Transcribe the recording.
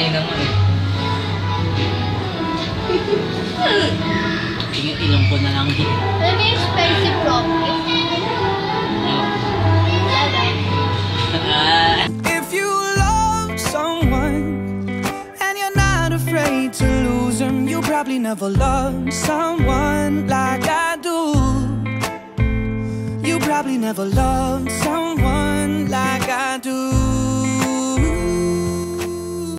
kanina mo eh. Ilang ko na lang din. Alam mo yung spicy broccoli? If you love someone and you're not afraid to lose them, you probably never loved someone like I do. You probably never loved someone like I do.